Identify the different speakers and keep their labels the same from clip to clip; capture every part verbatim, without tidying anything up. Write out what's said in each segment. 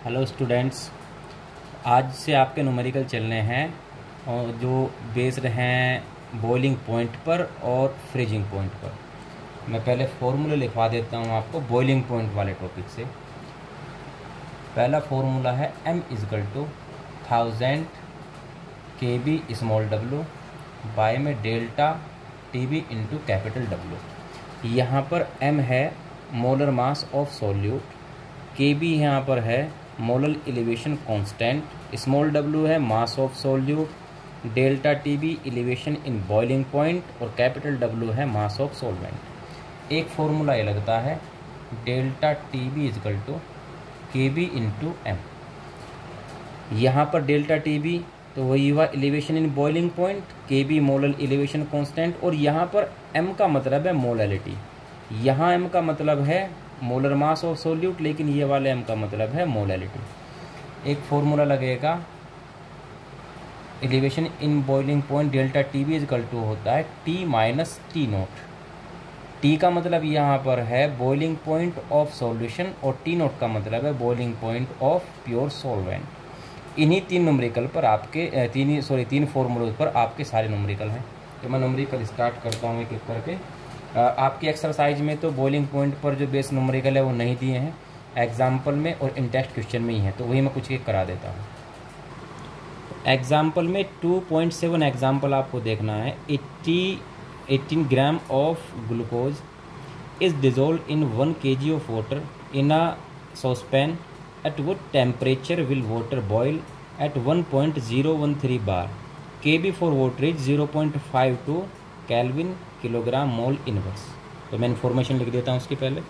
Speaker 1: Hello students, आज से आपके न्यूमेरिकल चलने हैं और जो बेस्ड हैं बॉइलिंग पॉइंट पर और फ्रीजिंग पॉइंट पर। मैं पहले फॉर्मूला लिखवा देता हूँ आपको बॉइलिंग पॉइंट वाले टॉपिक से। पहला फॉर्मूला है m is equal to thousand K B small W by में delta T B into capital W. यहाँ पर m है molar mass of solute, K B यहाँ पर है molar elevation constant, small W है mass of solute, delta T B elevation in boiling point और capital W है मास ऑफ सॉल्वेंट। एक फॉर्मूला ये लगता है delta T B is equal to K B into M. यहाँ पर डेल्टा टी बी तो वही हुआ elevation in boiling point, K B molar elevation constant, और यहाँ पर एम का मतलब है मोलैलिटी। यहाँ एम का मतलब है मोलर मास ऑफ सॉल्यूट, लेकिन ये वाले एम का मतलब है मोलैलिटी। एक फॉर्मूला लगेगा elevation in boiling point delta T B is equal to होता है T minus T naught. T का मतलब यहाँ पर है बॉइलिंग पॉइंट ऑफ सॉल्यूशन और टी नोट का मतलब है boiling point of pure solvent. इन्हीं तीन न्यूमेरिकल पर आपके तीन सॉरी तीन फॉर्मूलों पर आपके सारे न्यूमेरिकल हैं। तो मैं न्यूमेरिकल स्टार्ट करता हूँ एक एक करके। आपकी एक्सरसाइज में तो बॉइलिंग पॉइंट पर जो बेस न्यूमेरिकल है वो नहीं दिए हैं, एग्जाम्पल में और इन टेस्ट क्वेश्चन में ही है, तो वही मैं कुछ एक करा देता हूँ। एग्जाम्पल में टू पॉइंट सेवन एग्जाम्पल आपको देखना है। Eighty eighteen gram of glucose is dissolve in one K G of water in a saucepan at what temperature will water boil at one point zero one three bar, kb for water is zero point five two kelvin kilogram mole inverse. तो मैं information लिख देता हूँ उसके पहले।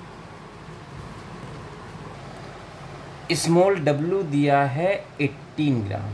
Speaker 1: Small W दिया है eighteen gram,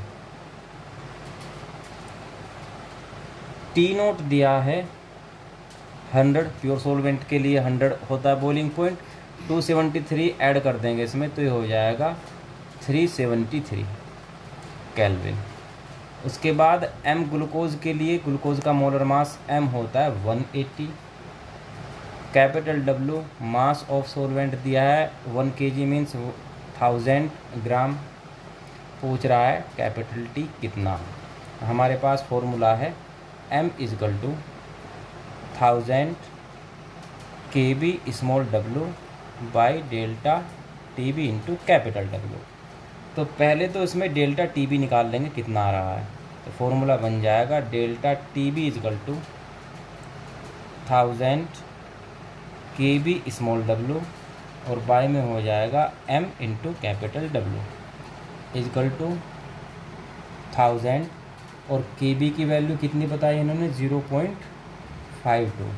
Speaker 1: T naught दिया है हंड्रेड, प्योर सोलवेंट के लिए हंड्रेड होता है boiling point, two seventy three add कर देंगे इसमें तो ये हो जाएगा थ्री सेवेंटी थ्री केल्विन। उसके बाद m ग्लूकोज के लिए, ग्लूकोज का मोलर मास m होता है one eighty, capital W mass of solvent दिया है वन के जी मीन्स थाउजेंड ग्राम। पूछ रहा है कैपिटल T कितना है। हमारे पास फॉर्मूला है m is equal to thousand K B small W by delta T B into capital W. तो पहले तो इसमें डेल्टा टी बी निकाल लेंगे कितना आ रहा है, तो फॉर्मूला बन जाएगा delta T B is equal to thousand K B small W और बाय में हो जाएगा M into capital W is equal to thousand, और के बी की वैल्यू कितनी बताई इन्होंने ज़ीरो पॉइंट फाइव टू,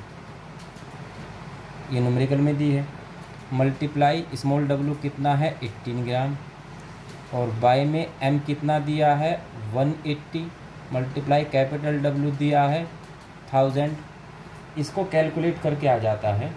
Speaker 1: ये न्यूमेरिकल में दी है। मल्टीप्लाई स्मॉल डब्लू कितना है एटीन ग्राम और बाय में m कितना दिया है one eighty, multiply capital W दिया है थाउजेंड। इसको कैलकुलेट करके आ जाता है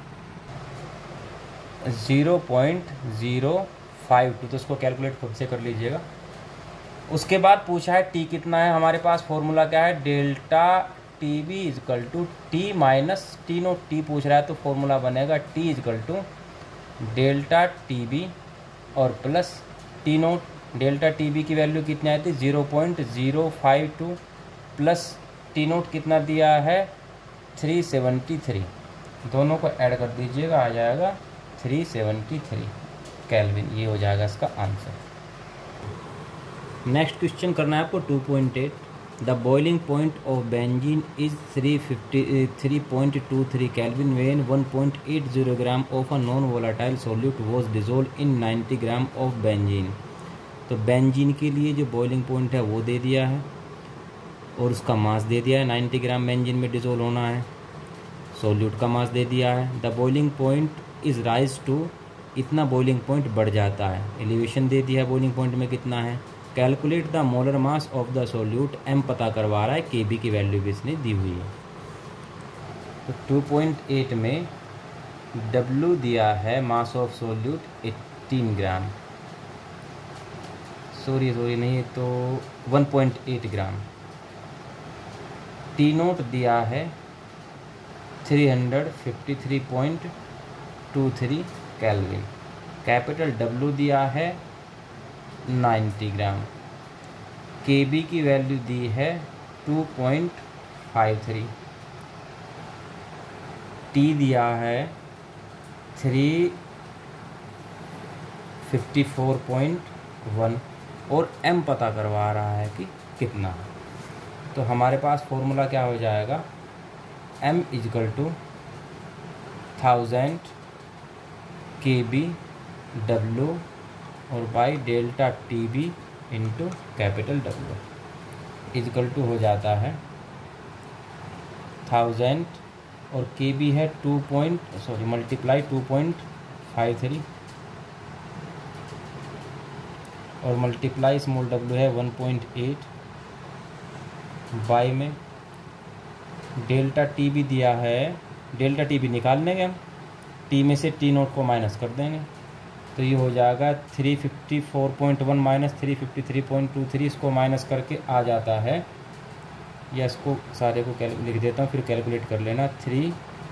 Speaker 1: zero point zero five two, तो इसको कैलकुलेट खुद से कर लीजिएगा। उसके बाद पूछा है t कितना है। हमारे पास फॉर्मूला क्या है delta T B is equal to T minus T naught. T पूछ रहा है तो फॉर्मूला बनेगा T is equal to delta T B और plus T naught. Delta T B की वैल्यू कितनी आई थी zero point zero five two plus T naught कितना दिया है थ्री सेवेंटी थ्री, दोनों को ऐड कर दीजिएगा आ जाएगा थ्री सेवेंटी थ्री केल्विन। ये हो जाएगा इसका आंसर। नेक्स्ट क्वेश्चन करना है आपको two point eight. The boiling point of benzene is three fifty three point two three kelvin when one point eight zero gram of a non volatile solute was dissolved in ninety gram of benzene. तो benzene के लिए जो boiling point है वो दे दिया है और उसका मास दे दिया है, नाइन्टी ग्राम बेंजीन में डिसॉल्व होना है। सॉल्यूट का मास दे दिया है। The boiling point is rise to, इतना बॉइलिंग पॉइंट बढ़ जाता है। एलिवेशन दे दिया है बॉइलिंग पॉइंट में कितना है। Calculate the molar mass of the solute, m पता करवा रहा है, के बी की वैल्यू भी इसने दी हुई है। तो टू पॉइंट एट में W दिया है mass of solute eighteen gram, sorry sorry नहीं तो one point eight gram. T naught दिया है three fifty three point two three kelvin. Capital W दिया है नाइन्टी ग्राम। के बी की वैल्यू दी है two point five three, T दिया है three fifty four point one और एम पता करवा रहा है कि कितना है। तो हमारे पास फॉर्मूला क्या हो जाएगा, M is equal to thousand K B W और by delta T B into capital W is equal to हो जाता है थाउजेंड और के बी है two point sorry multiply two point five three और मल्टीप्लाई स्मॉल डब्लू है वन पॉइंट एट बाई में delta T B दिया है, डेल्टा टी बी निकाल लेंगे हम, टी में से टी नोट को माइनस कर देंगे तो ये हो जाएगा three fifty four point one minus three fifty three point two three, इसको माइनस करके आ जाता है, या इसको सारे को लिख देता हूँ फिर कैलकुलेट कर लेना, three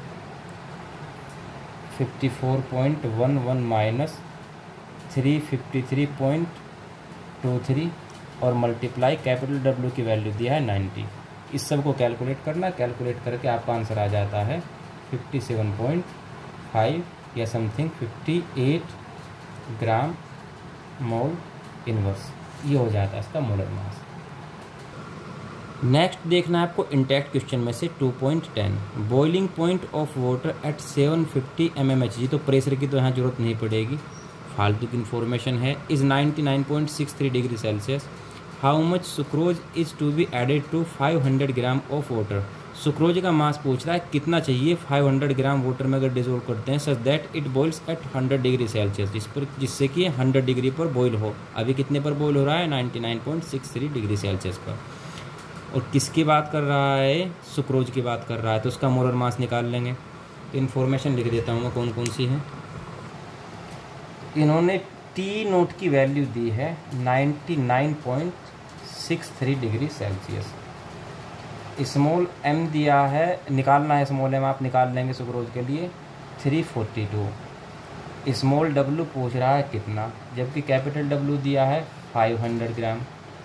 Speaker 1: fifty four point one one minus three fifty three point two three और मल्टीप्लाई कैपिटल डब्ल्यू की वैल्यू दिया है नाइन्टी। इस सब को कैलकुलेट करना, कैलकुलेट करके आपका आंसर आ जाता है फिफ्टी सेवन पॉइंट फाइव या something fifty eight gram mole inverse, ये हो जाता है इसका मोलर मास। नेक्स्ट देखना है आपको इंटैक्ट क्वेश्चन में से two point ten, boiling point of water at seven fifty M M H G, तो प्रेशर की तो यहाँ जरूरत नहीं पड़ेगी, फालतू की इन्फॉर्मेशन है, is ninety nine point six three degree celsius. How much sucrose is to be added to five hundred gram of water, sucrose का मास पूछ रहा है कितना चाहिए फाइव हंड्रेड ग्राम वाटर में अगर डिजोल्व करते हैं such that it boils at hundred degree celsius, जिस पर जिससे कि हंड्रेड डिग्री पर बॉईल हो। अभी कितने पर बॉईल हो रहा है, ninety nine point six three degree celsius पर। और किसकी बात कर रहा है, सुक्रोज की बात कर रहा है, तो उसका मोलर मास निकाल लेंगे। तो इन्फॉर्मेशन लिख देता हूँ मैं कौन कौन सी है। इन्होंने टी नोट की वैल्यू दी है ninety nine point six three degree celsius. Small M दिया है, निकालना है स्मॉल एम, आप निकाल लेंगे सुक्रोज के लिए three forty two. Small W पूछ रहा है कितना, जबकि कैपिटल डब्लू दिया है five hundred gram,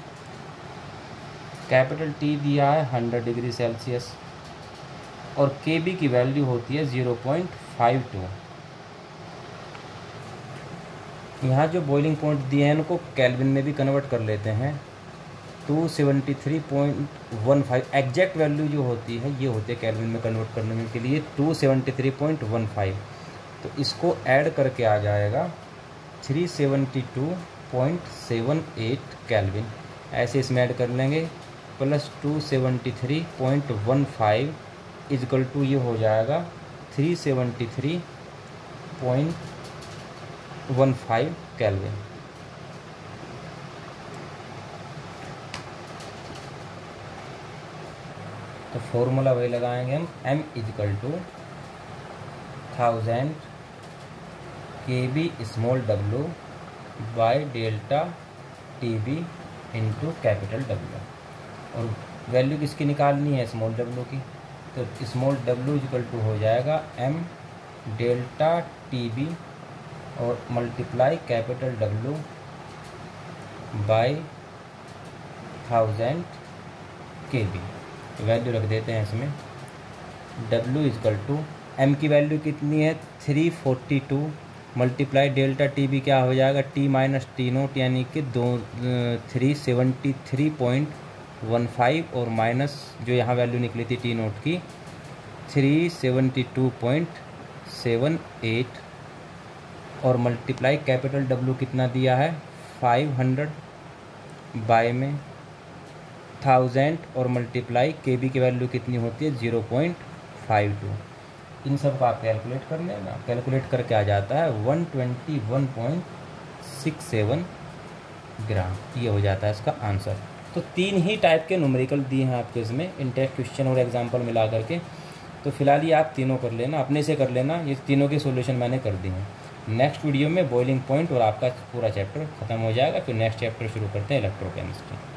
Speaker 1: capital T दिया है हंड्रेड डिग्री सेल्सियस और के बी की वैल्यू होती है ज़ीरो पॉइंट फाइव टू। यहाँ जो बॉइलिंग पॉइंट दिए हैं उनको केल्विन में भी कन्वर्ट कर लेते हैं, two seventy three point one five exact value जो होती है ये होती है केल्विन में कन्वर्ट करने के लिए two seventy three point one five. तो इसको ऐड करके आ जाएगा three seventy two point seven eight kelvin, ऐसे इसमें ऐड कर लेंगे plus two seventy three point one five is equal to ये हो जाएगा three seventy three point one five kelvin. तो फॉर्मूला वही लगाएंगे हम, m is equal to thousand K B small W by delta T B into capital W. और value किसकी निकालनी है, स्मॉल डब्लू की, तो स्मॉल डब्लू इजकल टू हो जाएगा m डेल्टा टी बी और multiply capital W by thousand K B. Value रख देते हैं इसमें, W इजकल टू M की वैल्यू कितनी है three forty two multiply delta T B क्या हो जाएगा T माइनस टी नोट यानी कि दो three seventy three point one five और माइनस जो यहाँ वैल्यू निकली थी टी नोट की three seventy two point seven eight और मल्टीप्लाई कैपिटल W कितना दिया है फाइव हंड्रेड बाय में थाउजेंड और मल्टीप्लाई के बी की वैल्यू कितनी होती है ज़ीरो पॉइंट फाइव टू। इन सब का आप कैलकुलेट कर लेना, कैलकुलेट करके आ जाता है one twenty one point six seven gram, ये हो जाता है इसका आंसर। तो तीन ही टाइप के न्यूमेरिकल दिए हैं आपके इसमें, इंटेक्ट क्वेश्चन और एग्जाम्पल मिला करके। तो फिलहाल ये आप तीनों कर लेना, अपने से कर लेना, ये तीनों के सोल्यूशन मैंने कर दिए हैं। नेक्स्ट वीडियो में बॉइलिंग पॉइंट और आपका पूरा चैप्टर खत्म हो जाएगा, फिर नेक्स्ट चैप्टर शुरू करते हैं इलेक्ट्रोकेमिस्ट्री।